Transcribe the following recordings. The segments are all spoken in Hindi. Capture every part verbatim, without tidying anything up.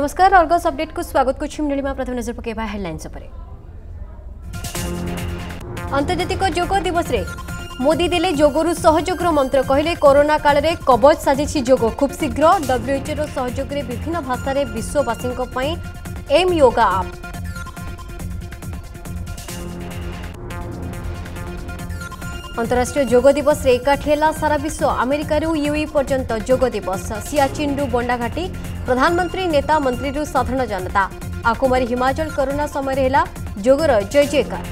नमस्कार अर्गस अपडेट को स्वागत करूँ। प्रथम नजर पकेबा हेडलाइंस पर। अंतर्जातिक योग दिवस रे मोदी देले योगरु सहयोगर मंत्र कहले कोरोना काल रे कवच साजिछि योग खूब शीघ्र डब्ल्यूएचओ रो सहयोग रे विभिन्न भाषा रे विश्ववासी पई एम योगा आप। अंतर्राष्ट्रीय योग दिवस रे एकाठी हेला सारा विश्व अमेरिका रु यूई पर्यंत योग दिवस सियाचिन रु बंडाघाटी प्रधानमंत्री नेता मंत्री रु साधारण जनता आकुमारी हिमाचल कोरोना समय हेला योगर जय जयकार।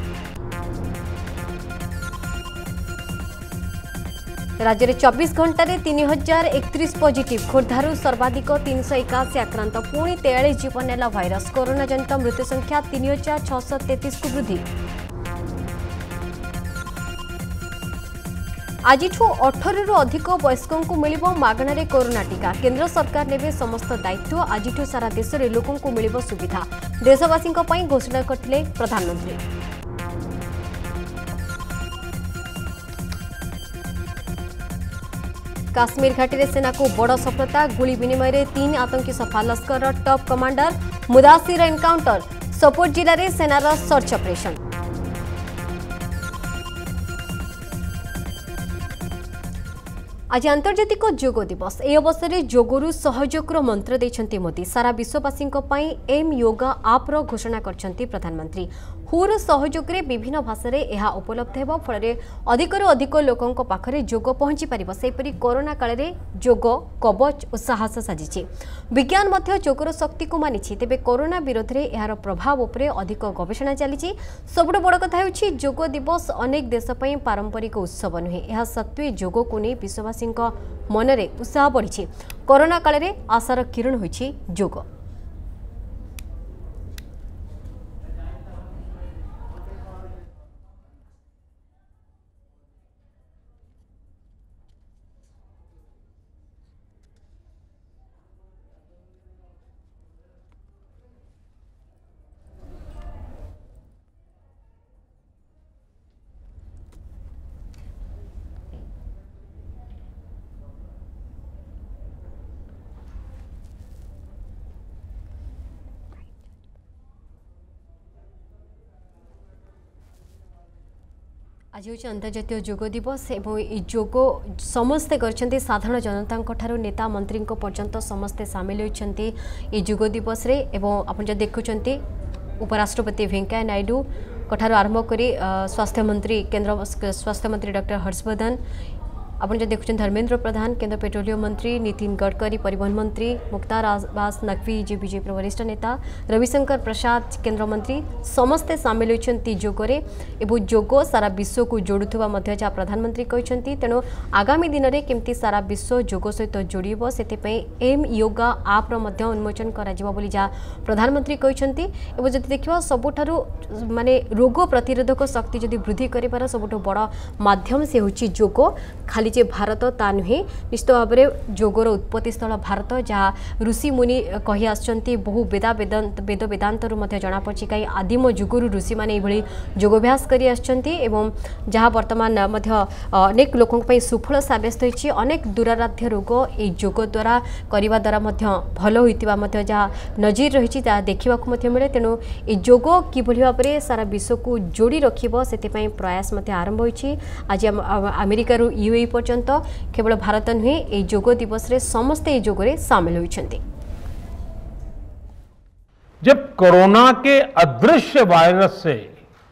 राज्य में चौबीस घंटा रे तीन हजार एकतीस पॉजिटिव खोर्धारू सर्वाधिक तीन सौ इक्यासी आक्रांत पुणी तेयालीस जीवन नेला भाइरस कोरोना जनित मृत्यु संख्या तीन हजार छःश तेतीस को वृद्धि। आज अठारह रु अधिक वयस्कों को मिलिबो मागणारे कोरोना टीका केंद्र सरकार नेबे समस्त दायित्व आज सारा देश में लोकों को मिलिबो सुविधा देशवासी घोषणा करथिले प्रधानमंत्री। काश्मीर घाटी में सेना को बड़ सफलता गुली विनिमय में तीन आतंकी सफा Lashkar top commander Mudasir encounter Sopore जिले में सेनार सर्च ऑपरेशन। आज अंतर्जातिक योग दिवस ए अवसर में योगरु सहयोगर मंत्र देछंती मोदी सारा विश्ववासी एम योगा आप रो घोषणा करछंती प्रधानमंत्री। हुर सहयोग रे विभिन्न भाषा रे एहा उपलब्ध हेबो फल अधिक रु अधिक लोकों पाखरे योग पहुंची पारिबो सेपरि कोरोना काल रे योग कवच और साहस साजिछि विज्ञान मध्य योगर शक्ति को मानिछि तेबे कोरोना विरोध रे एहार प्रभाव उपरे अधिक गवेषणा चलिछि। सबुठ बड़ कथा हेउछि योग दिवस अनेक देश पई पारंपरिक उत्सव नुहे एहा सत्वे योग को नै विश्ववासी मन रे उत्साह बढ़ी कोरोना काल रे आशार किरण होइछि योग। आज हूँ अंतर्जातीय योग दिवस एवं योग समस्ते करछंती साधारण जनता ठारू नेता मंत्री पर्यंत समस्ते सामिल होती योग दिवस रे एवं आपन जो देखुंटे उपराष्ट्रपति वेंकैया नायडू ठारू आरंभ करी स्वास्थ्य मंत्री केंद्र स्वास्थ्य मंत्री डॉक्टर हर्षवर्धन आपन जो देखुं धर्मेंद्र प्रधान केंद्र पेट्रोलियम मंत्री नितिन गडकरी परिवहन मंत्री मुख्तार अब्बास नकवी जे बीजेपी वरिष्ठ नेता रविशंकर प्रसाद केंद्र मंत्री समस्ते सामिल होती योगरे एवं योग सारा विश्व को जोड़ुवा जहाँ प्रधानमंत्री कहते तेणु आगामी दिन में केमती सारा विश्व योग सहित जोड़ से एम योगा आप उन्मोचन करा जहाँ प्रधानमंत्री कहते जब देखा सबुठारु माने रोग प्रतिरोधक शक्ति जदि वृद्धि कर सबुठ बड़ माध्यम से होची योग खाली जे भारत ता नुहे निश्चित भाव में योगर उत्पत्ति स्थल भारत जहाँ ऋषि मुनि कही आसचंती बहु वेदा वेदांत वेद वेदांतर जनापड़ी कहीं आदिम जुगुरु ऋषि मैंने ये योगाभ्यास कर एवं जहाँ वर्तमान अनेक लोकों सुफल सब्यस्त होती अनेक दुराराध्य रोग ये योग द्वारा करने द्वारा भल होता जहाँ नजीर रही देखा मिले तेणु ये योग किभली भाव में सारा विश्व को जोड़ी रखिब से प्रयास आरंभ होती आज अमेरिका यूए पर्यंत केवल भारत नुहे ये योग दिवस रे समस्ते योग रे शामिल होइछन्ति। जब कोरोना के अदृश्य वायरस से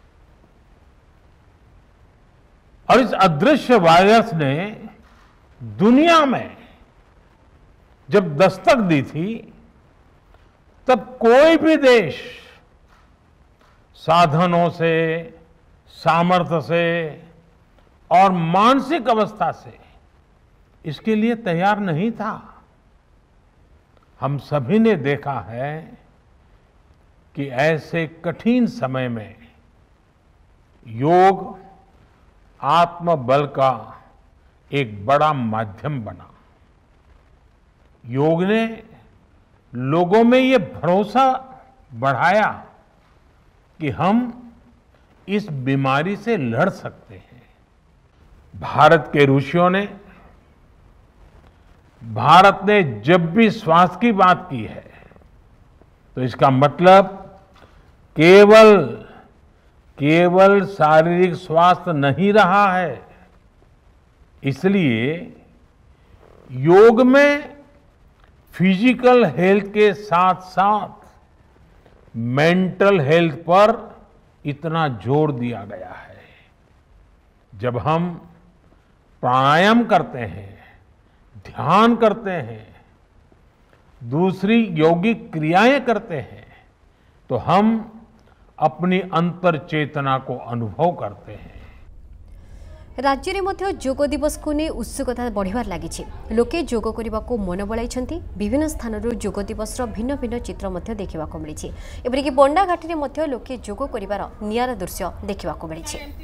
और इस अदृश्य वायरस ने दुनिया में जब दस्तक दी थी तब कोई भी देश साधनों से सामर्थ्य से और मानसिक अवस्था से इसके लिए तैयार नहीं था। हम सभी ने देखा है कि ऐसे कठिन समय में योग आत्मबल का एक बड़ा माध्यम बना। योग ने लोगों में ये भरोसा बढ़ाया कि हम इस बीमारी से लड़ सकते हैं। भारत के ऋषियों ने भारत ने जब भी स्वास्थ्य की बात की है तो इसका मतलब केवल केवल शारीरिक स्वास्थ्य नहीं रहा है। इसलिए योग में फिजिकल हेल्थ के साथ साथ मेंटल हेल्थ पर इतना जोर दिया गया है। जब हम प्राणायाम करते हैं, ध्यान करते हैं, दूसरी योगिक क्रियाएं करते हैं, तो हम अपनी अंतर चेतना को अनुभव करते हैं। राज्य में मध्य योग दिवस को नहीं उत्सुकता बढ़िबार लागिछि। लोके योग करने को मन बलाइछन्ति। विभिन्न स्थान योग दिवस भिन्न भिन्न चित्र मध्य देखा मिली। एपरिक बंडाघाटी में लोके योग कर नियारा दृश्य देखा मिली।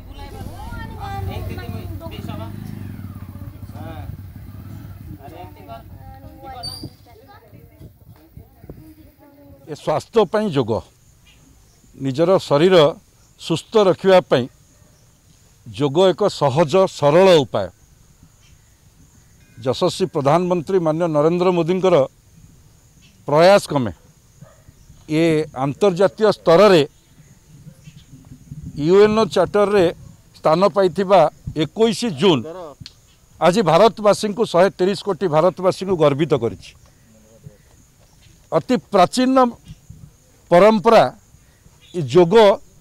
स्वास्थ्य पई योग निजर शरीर सुस्थ रखिबा योग एक सहज सरल उपाय। यशस्वी प्रधानमंत्री माननीय नरेंद्र मोदी प्रयास क्रमे ये अंतर्जातीय स्तर रे यूएनओ चार्टर रे स्थान पाई इक्कीस जून आज भारतवासी को एक सौ तीस कोटी भारतवासी को गर्वित करिछि। अति प्राचीन परंपरा योग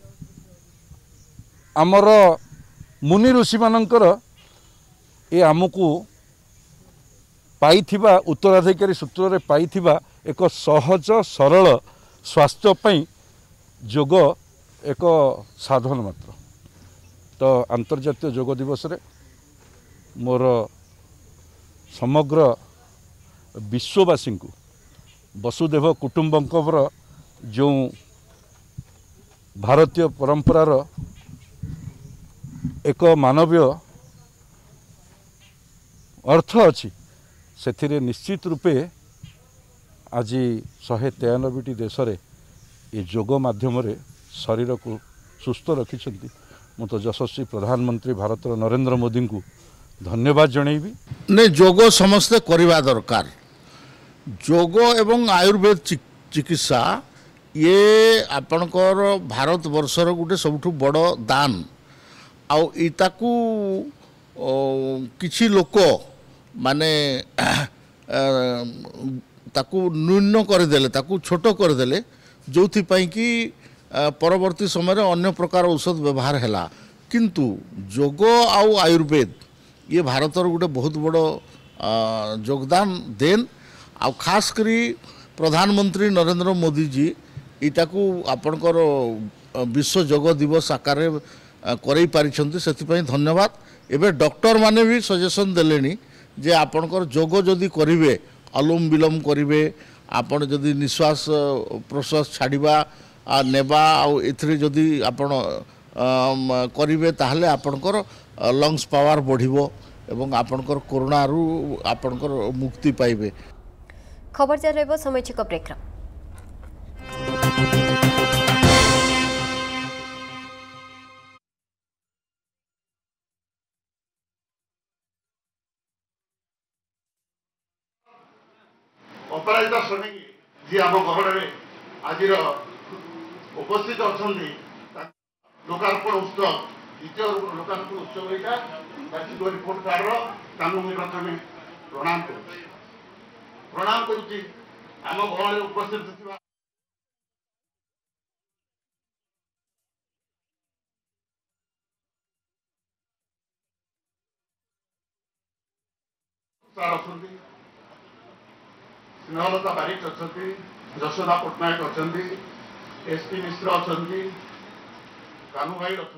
आमर मुनि ऋषि मानकर ये आमको पाइथिबा उत्तराधिकारी सूत्र रे पाइथिबा एक सहज सरल स्वास्थ्य पई योग एक साधन मात्र। तो अंतर्जातीय योग दिवस रे मोर समग्र विश्ववासी को वसुदेव कुटुंबकम जो भारतीय परंपरार एक मानवीय अर्थ अच्छी से निश्चित रूपे आज शहे तेयानबे देश रे ये योग माध्यम रे शरीर को सुस्थ रखिछन्ति। मु तो यशस्वी प्रधानमंत्री भारत नरेंद्र मोदी को धन्यवाद जनइबी। ने योग समस्ते करवा दरकार। योग एवं आयुर्वेद चिकित्सा ये आपणकर भारत वर्षर गोटे सबुठ बड़ दान। आउ इताकू किछि लोक माने ताकू न्यून करदेले, ताकू छोट करदेले, जो कि परवर्ती समय अन्य प्रकार औषध व्यवहार है। किंतु योग आउ आयुर्वेद ये भारतर गोटे बहुत बड़ योगदान देन। आ खास करी प्रधानमंत्री नरेंद्र मोदी जी इटाकू आपणकर विश्व योग दिवस आकार करई पारिछन्ति, सेथिपई धन्यवाद। एबे डॉक्टर माने भी सजेशन देलेनी जे आपणकर योग जदि करिवे, अनुलोम विलोम करिवे, आपण जदि निश्वास प्रश्वास छाड़िबा आ नेबा आ एथरे जदि आपण करिवे ताहले आपणकर लंग्स पावर बढ़िबो एवं आपणकर कोरोना रु आपणकर मुक्ति पाइबे। खबर जारी रहबो समयचिक ब्रेक। अपराजिता श्रमिक जी आम गहन में आज उपस्थित अच्छा लोकार्पण उत्सव द्वितीय लोकार्पण उत्सव यहाँ रिपोर्ट कार्ड मुझे प्रथम प्रणाम कर प्रणाम करुच्ची आम गहन में उपस्थित अच्छा स्नेहलता बारिक अच्छा, यशोदा पट्टनायक अच्छा, एसपी मिश्र अच्छा, कानू भाई अच्छा,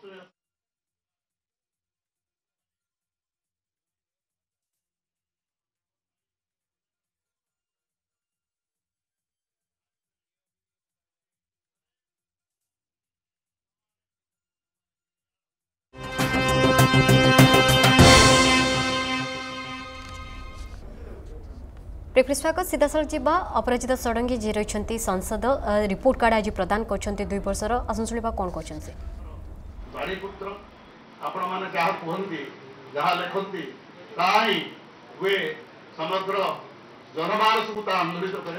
प्रेक्षक सीधासल जावा अपराजिता षडंगी जी रही सांसद रिपोर्ट कार्ड आज प्रदान कर दुई वर्षर आसन शुणा कौन कहते पुत्र आपण मैंने जहाँ कहते जहाँ लिखती ताही हुए समग्र जनमानस को आंदोलित करे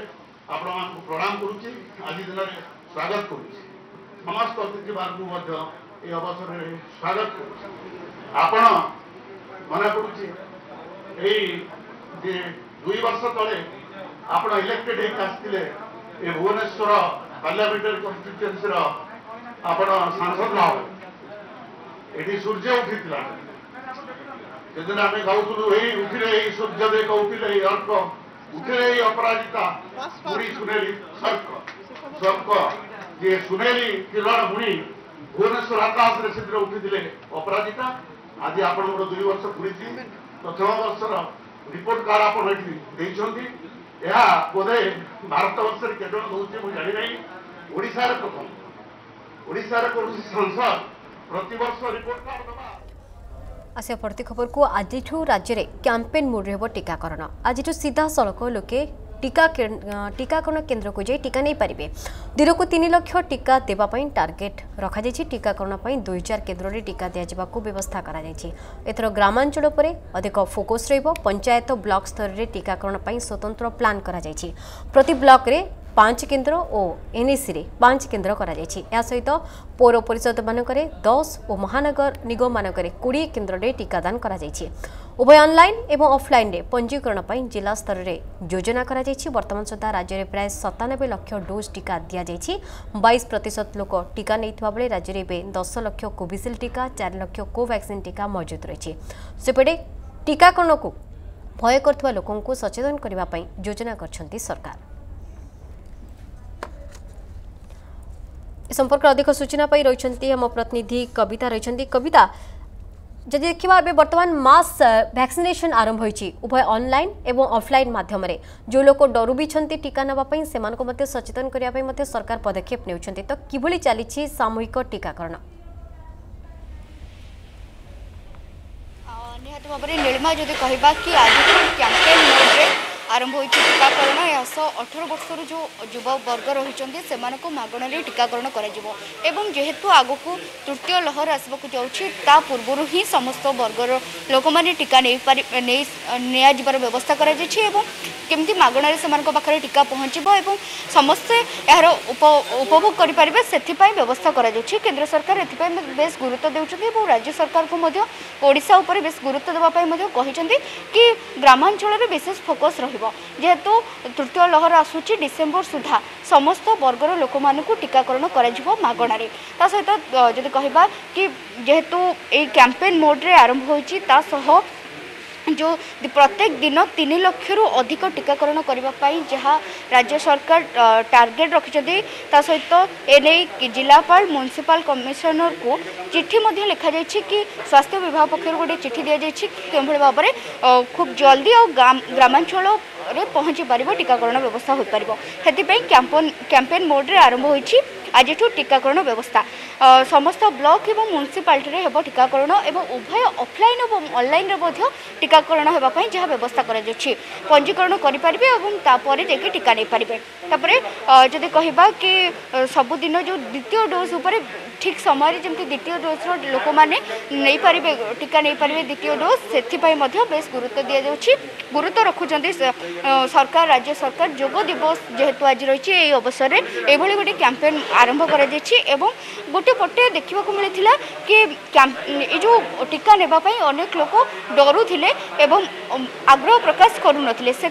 आपण मानकु प्रणाम करूची आज दिन रे स्वागत करूची समस्त अतिथि मानकु मध्ये ए अवसर रे स्वागत करूची आपण मना करूची ए जे दुई वर्ष तले आपण इलेक्टेड एक आस्तिले ए भुवनेश्वर पार्लियामेंटरी कन्स्टिट्यूएंसी रो आपण सांसद नाव एटी सूर्य उठितला जदन आमे गाउतलु एई उठिले एई सूर्य दे उठिले एई अर्क उठिले एई अपराजिता मुड़ी सुनेली सर्क सर्क जे सुनेली किरण मुड़ी भुवनेश्वर आकाश रे सिद्ध उठिले अपराजिता आज आपण दुई वर्ष पुरीची प्रथम वर्षर रिपोर्ट कार्ड आप देइछंती बोधे भारत वर्ष केवल दूसरे मुझे जानी नहीं ओडिशार प्रथम ओडिशार कौन सांसद प्रतिवर्ष रिपोर्ट कार्ड दबा आसिया प्रति खबर को आज राज्य में कैंपेन मोड रे टीकाकरण आज सीधा सड़क लोके टीका टीकाकरण केन्द्र को जाई टीका नहीं पारे दिन को तीन लाख टीका देवाई टार्गेट रखा टीकाकरण दुई हजार केन्द्र में टीका दिजा व्यवस्था एथर ग्रामांचल पर अधिक फोकस पंचायत ब्लॉक स्तर में टीकाकरण स्वतंत्र प्लान करा प्रति ब्लॉक रे पांच केन्द्र और एनएसी रे पांच केन्द्र करा सहित पौर परिषद मानक दस और महानगर निगम मानक कोड़े केन्द्र में टीकादान करा उभय ऑनलाइन एवं ऑफलाइन रे पंजीकरण पर जिला स्तर में योजना करा वर्तमान सुधा राज्य में प्राय सतानबे लाख डोज टीका दि जाइए बाईस प्रतिशत लोक टीका नहीं बेले राज्य में दस लाख कोविशील्ड टीका चार लाख कोवैक्सीन टीका मौजूद रही सेपटे टीकाकरण को भय कर लोकों को सचेतन करने योजना कर सरकार संपर्क अधिक सूचना पाई रही आम प्रतिनिधि कविता रही कविता जदि देखा ए बर्तमान मास वैक्सीनेशन आरंभ होती उभय ऑनलाइन एवं ऑफलाइन माध्यम जो लोग डरू भी टीका नापी से सचेतन करने सरकार पदक्षेप ने तो किभली चली सामूहिक टीकाकरण निहत भाव में नीलिमा जदि कहवा कि आज कैंपेन मोड्रे आरंभ हो टीकाकरण यह अठर वर्ष जो युव वर्ग रही से मागणारे टीकाकरण करेतु आग को तृतीय लहर आसवाक जा पूर्व ही समस्त वर्गर लोक मैंने टीका नहीं व्यवस्था करमती मागणारे से पाखे टीका पहुँचो समस्ते यार उपभोग करेंगे से व्यवस्था कर केन्द्र सरकार एपाई बेस गुरुत्व देउछन्ति राज्य सरकार को ओडिशा उपर बेस गुरुत्व देवाई कहते कि ग्रामांचल विशेष फोकस रही जेहेतु तृतीय लहर आसूची डिसेम्बर सुधा समस्त वर्गर लोक मानू टीकाकरण करगणारे सहित जदि कहवा कि जेहेतु ये कैंपेन मोड्रे आरंभ होती जो प्रत्येक दिन तीन लाख रु अधिक टीकाकरण करने जहाँ राज्य सरकार टार्गेट रखिंट सहित एने जिलापाल म्युनिसिपल कमिशनर को चिट्ठी लिखा जाए कि स्वास्थ्य विभाग पक्षर गोटे चिट्ठी दि जाए कि भाव में खूब जल्दी और ग्रामांचल रे पहुँची पार टीकाकरण व्यवस्था हो पार से कैंपेन कैंपेन मोड्रे आरंभ होती आज टीकाकरण व्यवस्था समस्त ब्लॉक एवं म्युनिसिपालिटी हेब टीकाकरण एवं उभय ऑफलाइन और ऑनलाइन टीकाकरण होगापी जहाँ व्यवस्था कर पंजीकरण करेंगे जाकि टीका नहीं पारे जदि कहवा कि सबुदिन जो द्वितीय डोज उपर ठीक समय जमी द्वितीय डोज लोक मैंने नहीं पारे टीका नहीं पारे द्वितीय डोज से बेस गुरुत्व दि जाऊँगी गुरुत्व रखुच्च सरकार राज्य सरकार योग दिवस जेहेतु आज रही अवसर में ये गोटे कैंपेन आरंभ कर गोटे पटे देखा मिलता कि जो टीका नेबापी अनेक लोक डरुले एवं आग्रह प्रकाश करूँ से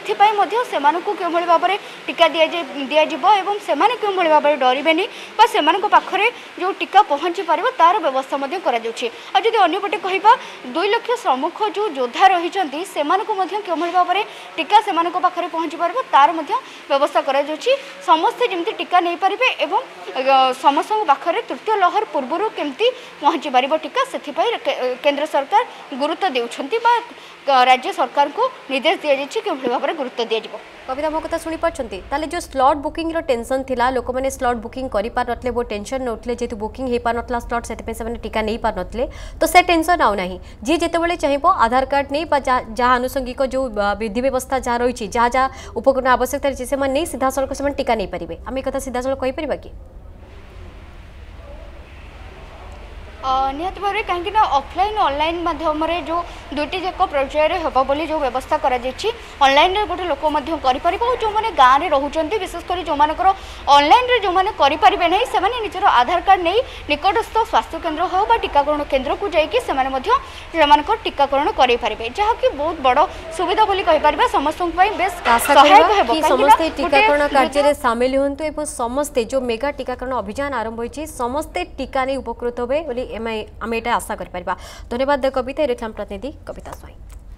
भाव में टीका दि दिज्व से भाव में डरबे से पाखे जो टीका पहुँची पार तार व्यवस्था जदि अंपटे कहवा दुई लाख सम्मुख जो योद्धा रही से भाव में टीका से पाखे पहुँची पार तार व्यवस्था कर समस्ते जमी टीका नहीं पारे समस्त पाखे तृतीय लहर पूर्व केमती पहुँची पार टीका से केंद्र सरकार गुरुत्व देउछन्ति राज्य सरकार को निर्देश दि जाए कि भाव में गुरुत्व दि कविता मो कथा शुणी पार्टी जो स्लॉट बुकिंग टेंशन थिला लोक मैंने स्लॉट बुकिंग कर पार नथले वो टेंशन नौले जेहेतु बुकिंग हो पार नथला स्लॉट से टीका नहीं पार नथले तो से टेंशन आउ नहीं जी जितेबाला चाहिए आधार कार्ड नहीं जहाँ आनुषंगिक जो विधि व्यवस्था जहाँ रही जहाँ जहाँ उपकरण आवश्यकता रही से नहीं सीधा सड़क से टीका नहीं पारे आम एक सीधा सड़क कहीपर कि निहत भाव में कहीं ऑफलाइन ऑनलाइन माध्यम जो दुईटी जाक पर्यायर हम बोली जो व्यवस्था ऑनलाइन गोटे लोक जो मैंने गाँव में रोचे विशेषकर जो मानकर ऑनलाइन जो मैंने करें ना से निजर आधार कार्ड नहीं निकटस्थ स्वास्थ्य केन्द्र हो टीकाकरण केन्द्र को जाकर टीकाकरण करें जहाँकि बहुत बड़ सुविधा बोली कहीपर समस्त बेस सहायक समस्ते टीकाकरण कार्य सामिल हूँ समस्ते जो मेगा टीकाकरण अभियान आरंभ होती समस्ते टीका नहीं उपकृत हे बोली आम ये आशा कर धन्यवाद कविता रेखलाम प्रतिनिधि कविता स्वाई।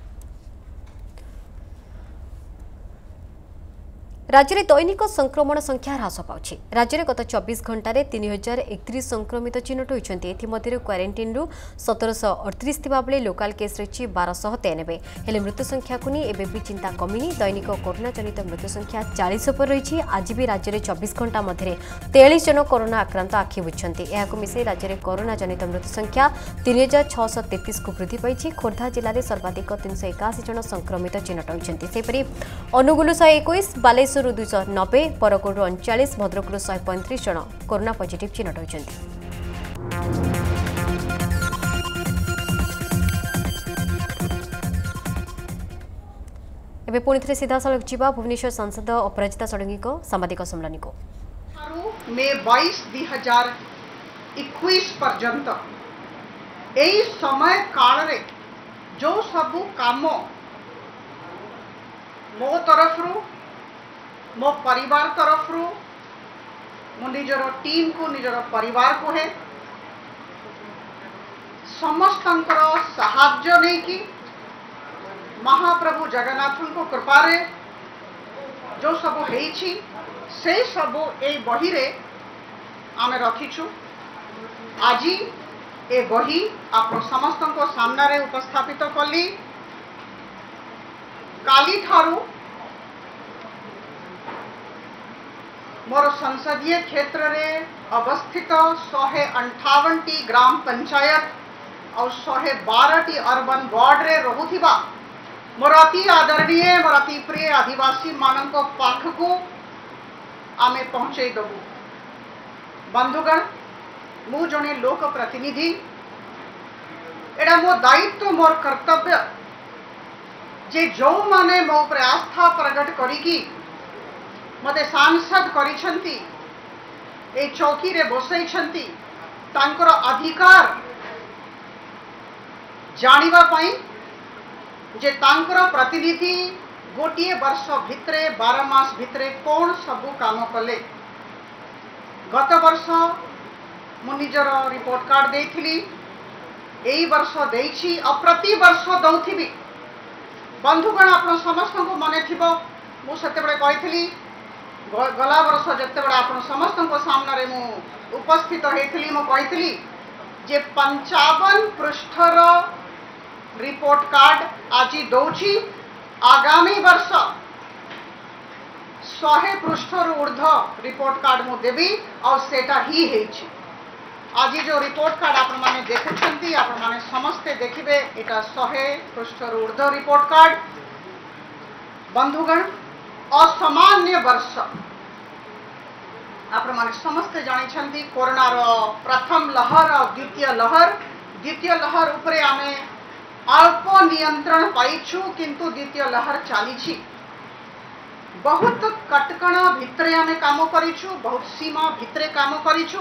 राज्य में दैनिक संक्रमण संख्या ह्रास पाଉଛି राज्य में गत चौबीस घंटे तीन हजार एक संक्रमित चिन्हट होती क्वारंटाइन रु सतरश अड़तीस बेले लोकाल केस रही बारश तेयानबे हेले मृत्यु संख्या को नहीं एवं भी चिंता कमिनी दैनिक कोरोना जनित मृत्यु संख्या चालीस पर रही आज भी राज्य में चौबीस घंटा मध्य तेयालीस जन कोरोना आक्रांत आखि बुझुंट यह मिसाई राज्य में कोरोना जनित मृत्यु संख्या तीन हजार छःश तेतीस को वृद्धि पाई खोर्धा जिले में सर्वाधिक तीन सौ एकाशी जन संक्रमित चिन्हट होती अनुगुल शहे एक बालेश्वर दुईश नबे बरगढ़ अड़चाश भद्रक शहे पैंतीस जन कोरोना पॉजिटिव चिन्हट होती। पुणी थे सीधा सड़क जीवा भुवनेश्वर सांसद अपराजिता षडंगी को सांबादिक सम्मेलन को मे बाईस दुई हजार इक्कीस पर्यंत यही समय काल रे जो सबू काम मो तरफ रु मो परिवार तरफ रु मो निजर टीम को निजर परिवार को है समस्तंकर साहाय्य नहीं कि महाप्रभु जगन्नाथ को कृपारे जो सब होईछि से सब ए बही रे आमे रखीछु आज ए बही आप समस्त सामना रे उपस्थापित कली काली ठारू मोर संसदीय क्षेत्र रे अवस्थित शहे अंठावन टी ग्राम पंचायत और शहे बारह टी अर्बन वार्ड रे रहुथिबा मोर अति आदरणीय मोर अति प्रिय आदिवासी मानक पाख को आमे पहुंचे दबु बंधुगण मु जने लोक प्रतिनिधि एडा मो दायित्व मोर कर्तव्य जे जो माने मो उपर आस्था प्रकट करिकी मते सांसद करिछंती ए चौकी रे बसैछंती तांकर अधिकार जानिबा पई जे तांकर प्रतिनिधि गोटे वर्ष भितरे बारह मास भितरे कौन सबू काम कले गत वर्ष मु निजर रिपोर्ट कार्ड देइथिली एई वर्ष देइछि आ प्रति वर्ष दउथिबी बंधुगण आपण समस्त को मने थिबो मु सते बळे कहिथिली गला वर्ष जते बळे आपण समस्त को सामने रे मु उपस्थित हेथिली मु कहिथिली जे पंचावन पृष्ठर रिपोर्ट कार्ड आज दउछि आगामी वर्ष शहे पृष्ठर ऊर्ध रिपोर्ट कार्ड मु देवी और सेटा ही हेछि आज जो रिपोर्ट कार्ड आपण माने देखुछंती आपण माने समस्ते देखिबे एटा शहे पृष्ठर ऊर्ध रिपोर्ट कार्ड बंधुगण असामान्य वर्ष आपण माने समस्ते जानिछंती कोरोना रो प्रथम लहर और द्वितीय लहर द्वितीय लहर उपरे आमे अल्प नियंत्रण पाइछु किंतु द्वितीय लहर चली बहुत कटकणा भितरे आमे काम करिछु बहुत सीमा भितरे काम करिछु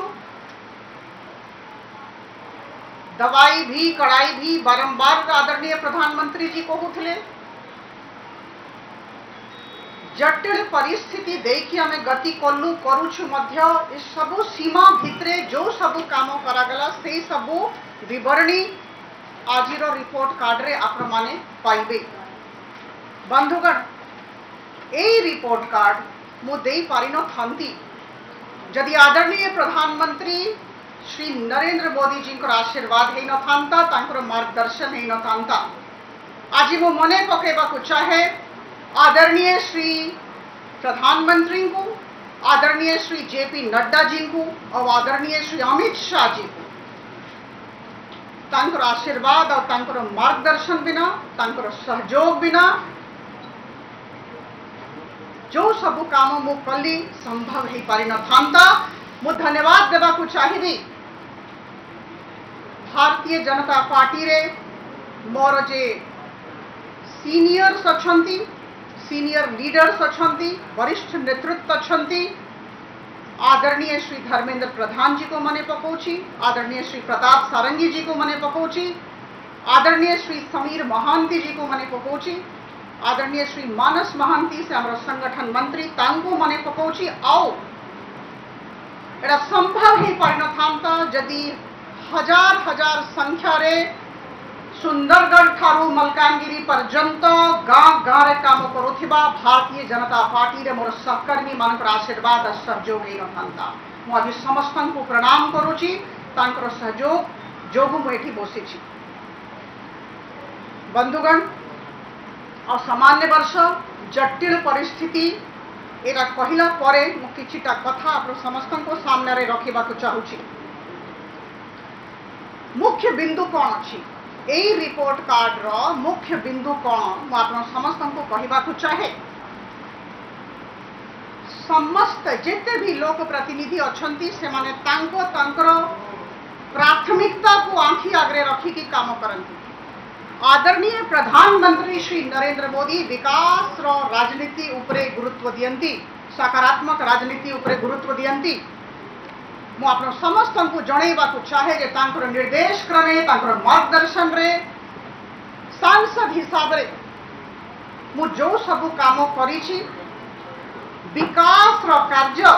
दवाई भी कड़ाई भी बारंबार आदरणीय प्रधानमंत्री जी कहूले जटिल परिस्थिति देखी आमे गति कलु करूछु मध्य इस सबु सीमा भितरे जो सबु काम करागला से सबु विवरणी आज रिपोर्ट कार्ड रे आपण माने पाइबे बंधुगण ए रिपोर्ट कार्ड मु देई पारिनो थांती जदि आदरणीय प्रधानमंत्री श्री नरेंद्र मोदी जी को आशीर्वाद है न थांता तांकर मार्गदर्शन है न थांता आज मु मने पकेबा को चाहे आदरणीय श्री प्रधानमंत्री को आदरणीय श्री जेपी नड्डा जी को और आदरणीय श्री अमित शाह जी को तांकर आशीर्वाद और तांकर मार्गदर्शन बिना तांकर सहयोग बिना जो सबु काम मु कली संभव हो पारि न थांता मु धन्यवाद देवा को चाहिए भारतीय जनता पार्टी रे मोर जे सीनियर्स अछंती, सीनियर लीडर्स अछंती, वरिष्ठ नेतृत्व अछंती, आदरणीय श्री धर्मेंद्र प्रधान जी को मने पकाउछि, आदरणीय श्री प्रताप सारंगी जी को मने पकाउछि, आदरणीय श्री समीर महांती जी को मने पकाउछि, आदरणीय श्री मानस महांती से हमर संगठन मंत्री तांको मने पकाउछि। आओ एटा संभव ही परिणथांता जदि हजार हजार संख्या रे सुंदरगढ़ ठारू मलकानगिरी पर्यंत गाँ गाँ रे काम करुथिबा भारतीय जनता पार्टी रे मोर सहकर्मी मानकर आशीर्वाद और सहयोग ही नथांता। मु आज समस्त को प्रणाम करुछि, तांकर सहयोग जोगु मु एठी बसिछि। बंधुगण, असामान्य वर्ष जटिल परिस्थिति एरा कहला परे मु किछिटा कथा आप समस्त को सामने रे रखिबा को चाहूछि। मुख्य बिंदु कौन अछि एई रिपोर्ट कार्ड रो मुख्य बिंदु कौन मु आप समस्त को कहबा को चाहे। समस्त जेते भी लोक प्रतिनिधि अछंती से माने तांको तांकर प्राथमिकता को आंखी आगरे रखी की काम करंती। आदरणीय प्रधानमंत्री श्री नरेंद्र मोदी विकास रो राजनीति उपरे गुरुत्व दियंती, सकारात्मक राजनीति उपरे गुरुत्व दियंती। मु आप समस्त को जनइबा को चाहे जे तांकर निर्देश क्रमे तांकर मार्गदर्शन रे सांसद हिसाब रे मु जो सब काम करिछि विकास रो कार्य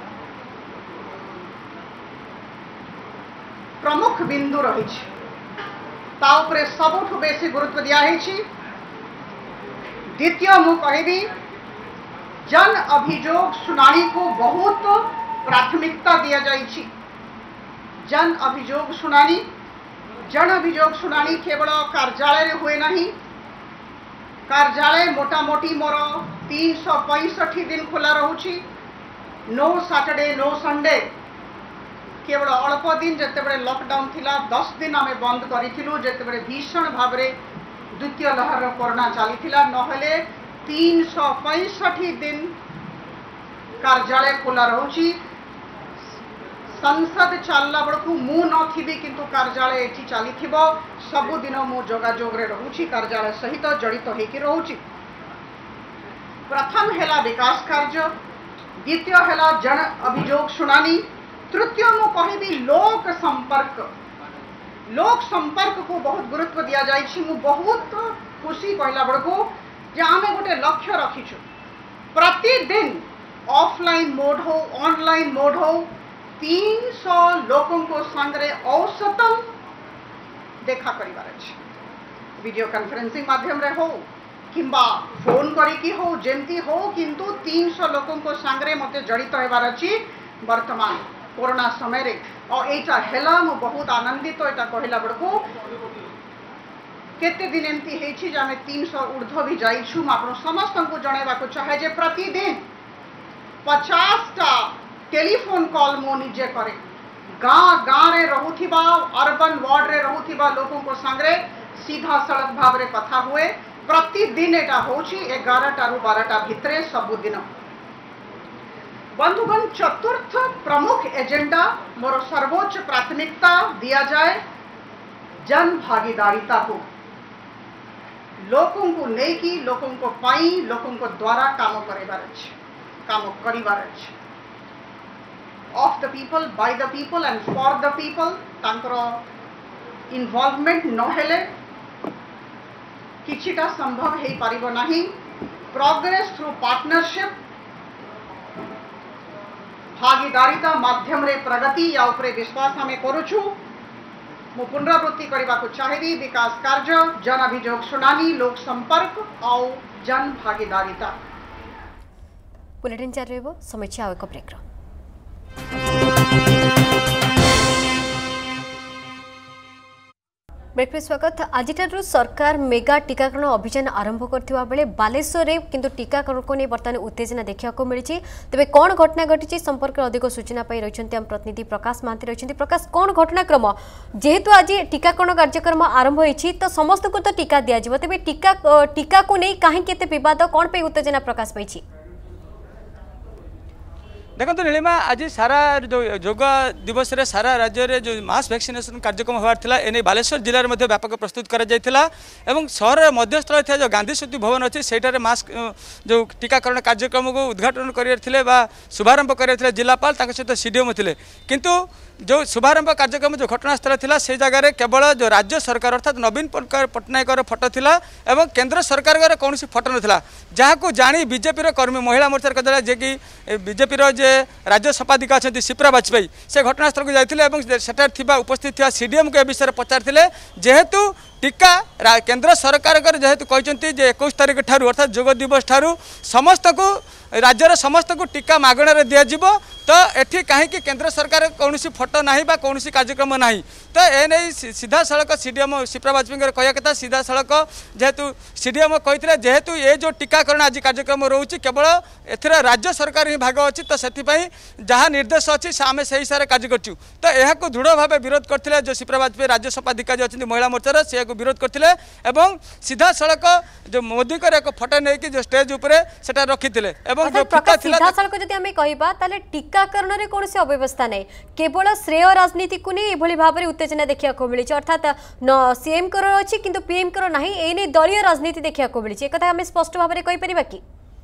प्रमुख बिंदु रही ता उपरे सबुठ बेसी गुरुत्व दिया है। द्वितीय मु कहबी जन अभियोग शुनानी को बहुत प्राथमिकता दिया जाइछि। जन अभियोग शुनानी जन अभियोग शुनानी केवल कार्यालय रे हुए नहीं। कार्यालय मोटा मोटी मोर तीन सौ पैंसठ दिन खुला रोची। नो सैटरडे नो संडे, केवल अल्प दिन जिते लॉकडाउन थिला दस दिन आम बंद करूँ जिते भीषण भाव द्वितीय लहर कोरोना चली नहले तीन सौ पैंसठ दिन कार्यालय खुला रोची। संसद चलला बेलू मु नथी किंतु कार्यालय एठी चली सबुदिन मु जोगाजोग रे रहूची, कार्यालय सहित जड़ित होकर रोची। प्रथम है विकास कार्य, द्वितीय है जन अभियोग शुनानी, तृतीय मु कहबी लोक संपर्क। लोक संपर्क को बहुत गुरुत्व दिया जाइछि। मु बहुत खुशी कहला बेलू जे आमे गोटे लक्ष्य रखीछु प्रतिदिन ऑफलाइन मोड हो ऑनलाइन मोड हो तीन सौ लोकों को संगे औसतन देखा करिवार अछि। वीडियो कॉन्फ्रेंसिंग माध्यम रे हो किंबा फोन करिकी हो जेमती हो किंतु तीन सौ लोकों को संगे मते जड़ित होबार अछि वर्तमान कोरोना समय रे। और एटा हेला मु बहुत आनंदित तो एटा कहला बडको केते दिन एमती हेछि जे आमे तीन सौ ऊर्ध्व भी जाइछु। आपण समस्त को जणाइबा को चाहे जे प्रतिदिन पचास टा टेलीफोन कॉल मो निजे करे गाँ गाँ रे रहुथिबा अर्बन वार्ड रे रहुथिबा लोकों को संगे सीधा सड़क भाव रे कथा हुए। प्रतिदिन एटा होछि ग्यारह टा रु बारह टा भितरे सबुदिन। बंधुगण, चतुर्थ प्रमुख एजेंडा मोर सर्वोच्च प्राथमिकता दिया जाए जन भागीदारिता को। लोकों को लेकी लोकों को पाई लोकों को द्वारा काम करिबार अछि काम करिबार अछि। Of the people by the people and for the people तांकर इन्वॉल्वमेंट न हेले किछिटा संभव हे पारिबो नाही। प्रोग्रेस थ्रू पार्टनरशिप भागीदारिता माध्यम रे प्रगति या उपरे विश्वास हमें करूछु। मु पुनरावृत्ति करने को चाहिए विकास कार्य जन अभियोग शुनानी लोक संपर्क और जन भागीदारिता। बुलेटिन जारी रहबो समीक्षा एक ब्रेक। ब्रेक पे स्वागत। आज सरकार मेगा टीकाकरण अभियान आरंभ करथिबा बेले बालेश्वर रे किंतु टीकाकरण को नहीं बर्तमान उत्तेजना देखा मिली। तेज कौन घटना घटी संपर्क में अधिक सूचना पाई रही आम प्रतिनिधि प्रकाश महांती रही। प्रकाश, कौन घटनाक्रम जेहेतु आज टीकाकरण कार्यक्रम आरंभ होती तो समस्त को तो टीका दि जाव, तेज टीका टीका को नहीं कहीं केते विवाद कौन पे उत्तेजना प्रकाश पाई? देखो नीलिमा आज सारा जो योग दिवस रे सारा राज्य रे जो मास वैक्सीनेशन कार्यक्रम होवार थिला एने बालेश्वर जिले में व्यापक प्रस्तुत करा जायथिला एवं शहर मध्यस्थल था जो गांधी स्मृति भवन अच्छे सेठारे मास जो टीकाकरण कार्यक्रम को उद्घाटन करथिले बा शुभारंभ करथिले जिलापाल ताक सहित सीडीएम थिले किंतु जो शुभारंभ कार्यक्रम जो घटनास्थल थिला से जगह केवल जो राज्य सरकार अर्थात नवीन पट्टनायक फोटो थिला एवं केंद्र सरकार कौन फोटो नाला जहाँ को जानी बीजेपी कर्मी महिला मोर्चा कहला जे कि बीजेपी जे राज्य सपाधिका अच्छा शिप्रा बाजपेयी से घटनास्थल को जाते सेठार उपस्थित थी सीडीएम को ए विषय पचार जेहेतु टीका केंद्र सरकार जेहेतु कहते इक्कीस तारीख ठारू अर्थात योग दिवस ठारू समस्त को राज्यर समस्त को टीका मागणार दिज्व तो एठी कहीं केंद्र सरकार कौन फोटो ना कौन कार्यक्रम ना तो एने सीधा सड़क सीडीएम शिप्रा बाजपेयी कहया कथा सीधा सड़क जेहेतु सीडीएम कहते जेहेतु ये जो टीकाकरण आज कार्यक्रम रोचे केवल एथर राज्य सरकार ही भाग अच्छी तो से जहाँ निर्देश अच्छी आम से हिसाब से कार्य करूँ तो यह दृढ़ भाव विरोध करते जो शिप्रा बाजपेयी राज्य सभाधिका जो अच्छी महिला मोर्चार से विरोध करते एवं सीधा सड़क जो मोदी एक फोटो नहीं जो स्टेज उपर से रखी टीकाकरण में कौन अव्यवस्था नहीं केवल श्रेय राजनीति को नहीं एभली भाव में उत्तेजना देखा मिली अर्थात सीएम कर अच्छी किंतु पीएम कर ना एने दलीय राजनीति देखा मिली एक आम स्पष्ट भाव में कहीपर कि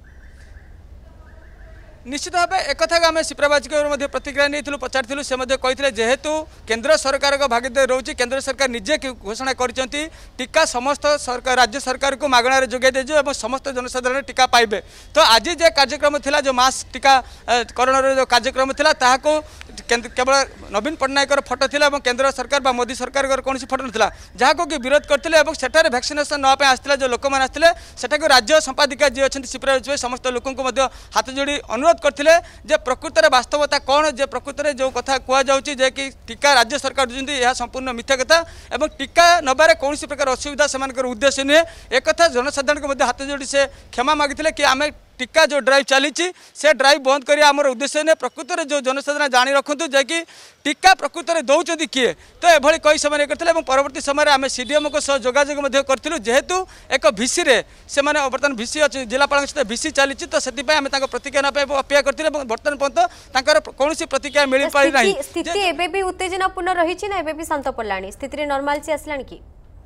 निश्चित भाव एक आम शिप्रा बाजपेयी प्रतिक्रिया नहीं पचारू से कहते जेहेतु केंद्र सरकार का भागीदारी रोचे केंद्र सरकार निजे घोषणा करती टीका समस्त सरकार राज्य सरकार को मागणार जोगाई दीजिए और समस्त जनसाधारण टीका पाइबे तो आज जे कार्यक्रम थिला जो मास टीकाकरण जो कार्यक्रम थिला ताहाको केवल नवीन पट्टनायक फोटो थिला और केंद्र सरकार बा मोदी सरकार कौन फोटो ना जहाँ कि विरोध करते सेठारे वैक्सीनेशन नापे आसला जो लोक मैंने आसते सेटा राज्य संपादिका जी अच्छी शिप्रा बाजपेयी समस्त लोक हाथ जोड़ी अनुरोध करथिले जे प्रकृत रे वास्तवता कौन जे प्रकृत रे जो कथा कुआ जाउची जे कि टीका राज्य सरकार दिजंती यह संपूर्ण मिथ्या कथा एवं टीका नबारे कौन प्रकार असुविधा सेमानकर उद्देश्य नुहे एक कथा जनसाधारण को हाथ जोड़ी से क्षमा मागिथिले कि आमे टीका जो ड्राइव चली से ड्राइव बंद करिया आमर उद्देश्य ने प्रकृत में जो जनसाधारण जानी रखु जे कि टीका प्रकृत में दौरान किए तो यह कई समय करते परवर्ती समय आम सीडीएम को सह जोगाजोग करूँ जेहेतु एक भिसी से बर्तमान भिसी अच्छे जिलापाल सहित भिसी चली तो से प्रतिक्रिया ना अपेक्षा करते बर्तमान पर्यंत कौन प्रतिक्रिया मिल पारी ना स्थिति एबे भी उत्तेजनापूर्ण रही ना एबे भी शांत पड़ला स्थिति नॉर्मल से आसला कि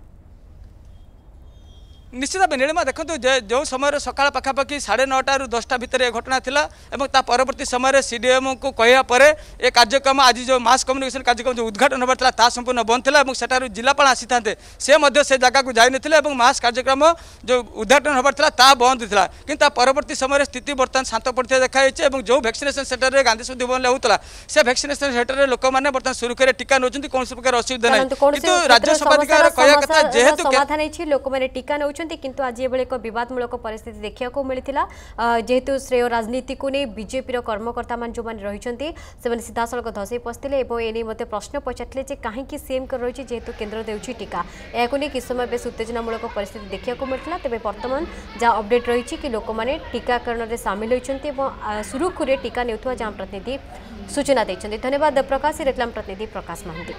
निश्चित भाव नीलिमा देखो जो समय सका पखापाखि साढ़े नौटा रु दसटा भितर घटना थिला एवं ता परवर्ती समय सीडीएम को कहया परे ए कार्यक्रम आज जो मास कम्युनिकेशन कार्यक्रम जो उद्घाटन होबार था ता संपूर्ण बंद थिला एवं सेठारु जिलापाल आसी थांते से मध्य से जगह को जाई नथिले एवं मास कार्यक्रम जो उद्घाटन होबार था ता बंद थिला किंतु परवर्ती समय स्थिति बर्तमान शांत पड़ता देखा एवं जो वैक्सीनेशन सेंटर रे गांधी स्मृति भवन होता से वैक्सीनेशन सेंटर रे लोक मैंने बर्तमान सुरुखुरी टीका नौचंती कौन प्रकार असुविधा नहीं किंतु राज्य सभाधिकार कहया कथा जेहेतु समाधान है लोक मैंने टीका नौचंती किंतु आज ये एक विवादमूलक परिस्थिति देखा मिलता जेहेतु श्रेय राजनीति को नहीं बीजेपी कर्मकर्ता मान जो रही से सीधा सड़क धसई पशिले एने मत प्रश्न पचारे कहीं सीएम कर रही जेहेतु केन्द्र देउछि टीका यह नहीं किस समय बेस उत्तेजनामूलक परिस्थिति देखा मिलता तेज बर्तमान जहाँ अपडेट रही कि लोक मैंने टीकाकरण में सामिल होती सुरुखुरी टीका नेउथुवा जहाँ प्रतिनिधि सूचना देते। धन्यवाद प्रकाश रेक्लाम प्रतिनिधि प्रकाश महांती।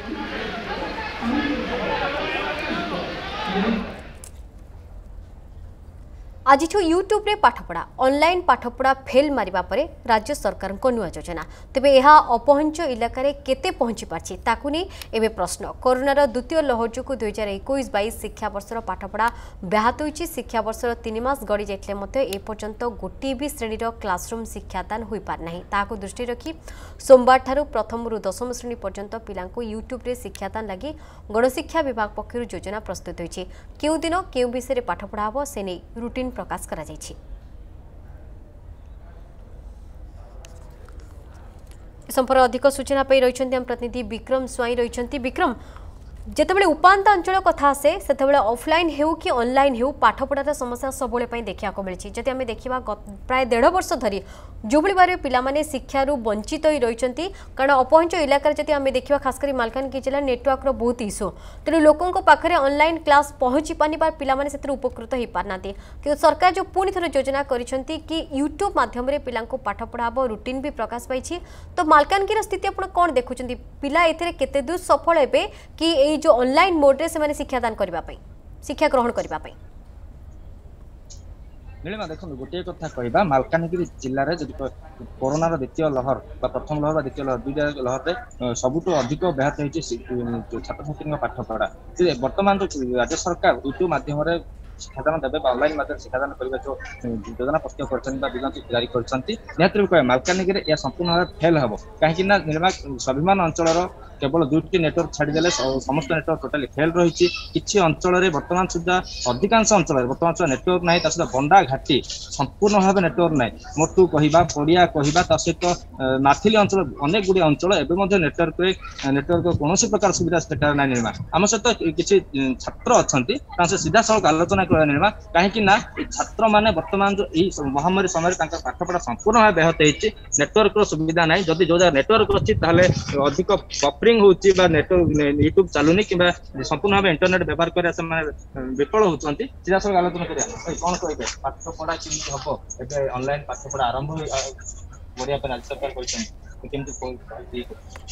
आज यूट्यूब रे पाठपढ़ा ऑनलाइन पाठपढ़ा फेल मारिबा परे राज्य सरकार को नुआ योजना तेबे यह अपहंच इलाका केते पहुंची पार्छि ताकु नै एबे प्रश्न कोरोनार द्वितीय लहर जो दुई हजार इक्कीस बाईस शिक्षा वर्षर पाठपढ़ा ब्याहत होइछि। शिक्षा वर्षर तीन मास गड़ी जाइतले मते ए पर्यंत गोटे भी श्रेणीर क्लासरूम शिक्षादान होई पार नाही ताकु दृष्टि रखी सोमवार ठारू प्रथम रु दशम श्रेणी पर्यंत पिलांको यूट्यूब रे शिक्षादान लागि गणशिक्षा विभाग पक्षरु योजना प्रस्तुत होइछि। केउ दिन केउ विषय रे पाठपढ़ा हबो से नै रूटीन प्रकाश करा जायछि। संपर्क अधिक सूचना पाई रही प्रतिनिधि विक्रम स्वाई रही। विक्रम जितेबाला उपांत अंचल कथा आसे से ऑफलाइन हेउ कि ऑनलाइन हेउ पाठपढ़ार समस्या सब देखा मिली जदि आम देखा प्राय डेढ़ वर्ष धरी जो भाव पिलाने शिक्षारू वंचित हो रही कारण अपहंच इलाकार जब आम देखा खासकर मालकानगिरी जिला नेटवर्क बहुत इश्यू तेणु लोकों पाखे ऑनलाइन क्लास पहुँची पानी पिलाने से उपकृत हो पारना कि सरकार जो पुणी थर योजना करिसेंती कि यूट्यूब माध्यम पिला पाठ पढ़ा रूटीन भी प्रकाश पाई तो मालकानगिरी स्थिति आप कौन देखुं पिला एते दूर सफल हे कि जो ऑनलाइन मोड रे से माने शिक्षादान करबा पई शिक्षा ग्रहण करबा पई नीलिमा देखो गोटे कथा कहवा मालकानगिरी जिले में जब कोरोनार द्वितीय लहर प्रथम लहर द्वितीय लहर दुईटा लहर में सबुठ अधिक व्याहत होती छात्र छात्री पाठपढ़ा बर्तमान जो राज्य सरकार यूट्यूब माध्यम शिक्षादान देवे ऑनलाइन माध्यम शिक्षादान करने जो योजना प्रस्तुत कर जारी कर मालकानगिरी यह संपूर्ण भाव फेल हम कहीं नीलिमा स्वाभिमान अंचल केवल दुईटी नेटवर्क छाड़देले समस्त नेटवर्क टोटाली फेल रही किसी अंचल बर्तमान सुधा अधिकांश अंचल बर्तमान सुधा नेटवर्क ना सहित बंडा घाटी संपूर्ण भाव नेटवर्क ना मोटू कहवा पड़िया कहवा सहित नाथिली अंचल अनेक गुड़ी अंचल एवं नेटवर्क नेटवर्क कौन प्रकार सुविधा सेटा ना निर्मा आम सहित किसी छात्र अच्छा सीधा सड़क आलोचना कर निर्मा कहीं छात्र मैंने बर्तमान जो यही महामारी समय पाठपढ़ा संपूर्ण भाव व्याहत होती नेटवर्क सुविधा ना जदि जो जगह नेटवर्क अच्छी अधिक बफरिंग होची बा नेटवर्क यूट्यूब चलुनी कि संपूर्ण भाव इंटरनेट व्यवहार कर विफल होती सीधा सड़क आलोचना करें कौन कहे पाठपढ़ा केमी हम ए ऑनलाइन पाठपढ़ा आरंभ बढ़िया राज्य सरकार केमती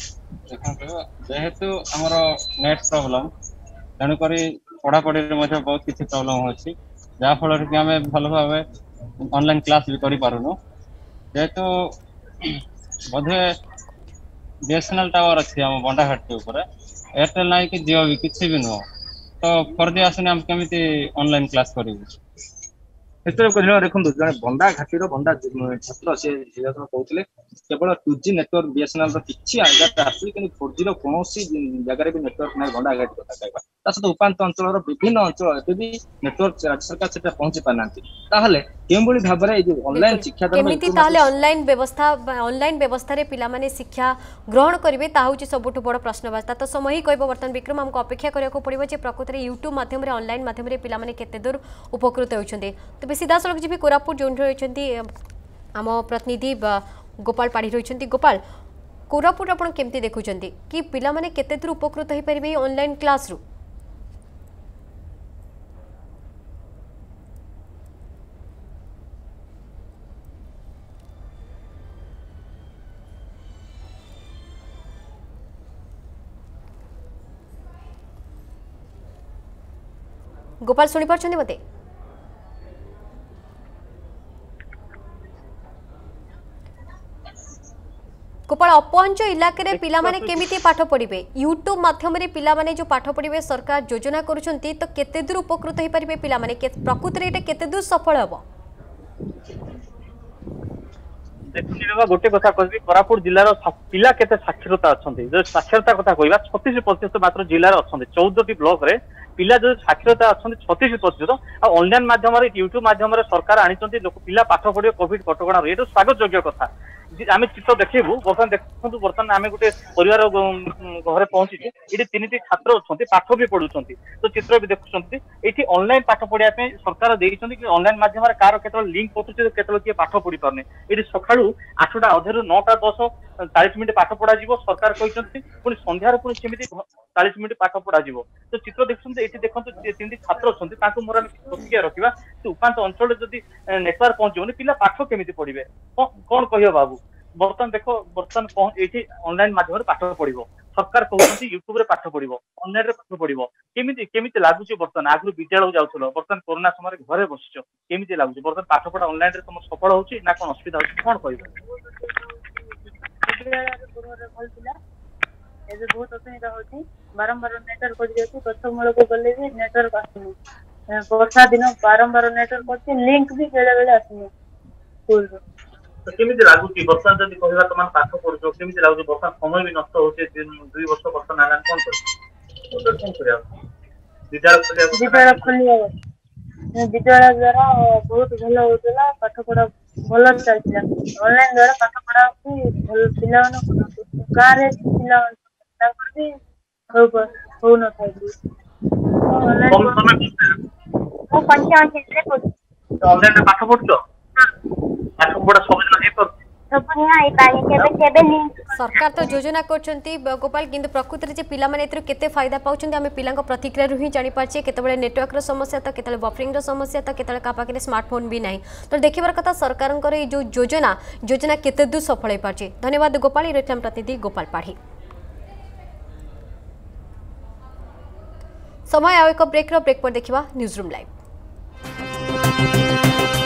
जेहेतु आमर नेट प्रॉब्लम तेणुक पढ़ापढ़ी बहुत किसी प्रॉब्लम अच्छी जहाँफल कि आम भल भाव ऑनलाइन क्लास भी करूँ जेहेतु बोधे बीएसएनएल टावर अच्छी आम बंडाघाटी ऊपर एयरटेल ना कि जियो भी किसी भी नुह तो फोर जी आसनी आम केमी ऑनलाइन क्लास करूँ देखो जड़े बंडा घाटीर बंडा छात्र से कहते केवल टू जी नेटवर्क बीएसएनएल किसी आगे आसली फोर जी कौन जगह भी नेटवर्क ना बंडा घाटी कथा कहवा सहित उपात अंचल विभिन्न अंचल भी नेटवर्क राज्य सरकार से पहुंची पाना भाव में ऑनलाइन शिक्षा ऑनलाइन व्यवस्था ऑनलाइन व्यवस्था रे पिला माने शिक्षा ग्रहण करेंगे ताहूँ सबुठ बड़ प्रश्नवार्ता तो समय ही कह बर्तमान विक्रम आमको अपेक्षा करने पड़ो प्रकृत में यूट्यूब माध्यम ऑनलाइन माध्यम पिला माने केते दूर उपकृत होती तेज सीधा सड़क जी कोरापुट जो रही आम प्रतिनिधि गोपाल पाढ़ी रही गोपाल कोरापुट आप केमती देखुं कि पिला माने केते दूर उपकृत हो पारे ऑनलाइन क्लास रु गोपाल शुणी पार्छन्ति मते गोपाल अपंच इलाके रे पिला माने केमिति पाठ पढ़िबे यूट्यूब माध्यम रे पिला माने जो पाठ पढ़िबे सरकार योजना करूछन्ति तो केते दूर उपकृत होई परिबे पिला माने प्रकृत रे एटा केते दूर सफल हबो देखिए गोटे कथा कहबी कोरापुट जिलार पिला केते साक्षरता अछन्ति जो साक्षरता कथा कहबा छत्तीस प्रतिशत मात्र जिलार अछन्ति चौदह टी ब्लॉक रे पिला जो साक्षरता अछन्ति छत्तीस प्रतिशत आ ऑनलाइन माध्यम रे यूट्यूब माध्यम रे सरकार आनिचन्ति लोक पिला पाठ पढ़िबे कोविड कटकणा रे एतो स्वागत योग्य कथा आम चित्र देखू बर्तमान देखु बर्तमान आम गोटे परिवार घर पहुंची ये तीन छात्र अच्छा पाठ भी पढ़ुं तो चित्र भी देखुं ये ऑनलाइन पाठ पढ़ाई सरकार देखते कि ऑनलाइन माध्यम कार केतल लिंक पहुंचे केतल किए पाठ पढ़ी पारने ये सका आठटा अधर नौटा दस चालीस मिनिट पाठ पढ़ा सरकार कहते पुणी संध्यार पुणी केमी चालीस मिनिट पाठ पढ़ा तो चित्र देखते ये देखो तीन छात्र अच्छा मोर आम प्रतिक्रिया रखा उपात अंचल जदि नेटवर्क पहुंचे पिला पाठ केमी पढ़े कौन कह बाबू बर्तमान देखो बर्तमान ये ऑनलाइन माध्यम पाठ पढ़ो सरकार कहते यूट्यूब रे पाठ पढ़ो ऑनलाइन रे पाठ पढ़ो केमी केमी लगुच बर्तमान आगु विद्यालय जाऊल बर्तमान कोरोना समय घरे बस केमी लगुच बर्तमान पाठ पढ़ा ऑनलाइन रे तुम सफल होची ना कौन असुविधा होची कौन कहबे बहुत असुविधा होची बारंबार नेटवर्क कट जाती प्रथम मूल को गले भी नेटवर्क आसुनी वर्षा दिन बारंबार नेटवर्क होची लिंक भी बेले बेले आसुनी स्कूल तो केमी लगुच बर्तमान जब कहवा तुम पाठ पढ़ो केमी लगुच बर्तमान समय भी नष्ट होचे दुई वर्ष बर्तमान आगा कौन कर विद्यालय खोलिया विद्यालय द्वारा बहुत भल होता पाठ पढ़ा भल चलता ऑनलाइन द्वारा पाठ पढ़ा भल पिला गाँव भी हो न ऑनलाइन पाठ पढ़ पाठ पढ़ा सब दिन सरकार तो योजना करछंती गोपाल किंतु प्रकृति रे जे पिला माने एतिर केते फायदा पाउछंती आमे पिलांक प्रतिक्रिया रु ही जानि पारछे केतेबेले नेटवर्क रो समस्या त केतेबेले बफरिंग रो समस्या त केतेबेले का पाके स्मार्टफोन भी नाही तो देखिबार कथा सरकारंकर ए जो योजना योजना केते दु सफल होई पारछे धन्यवाद गोपाल रेटम प्रतिनिधि गोपाल पाढ़ी समय आ एक ब्रेक रो ब्रेक पर देखिबा न्यूज रूम लाइव।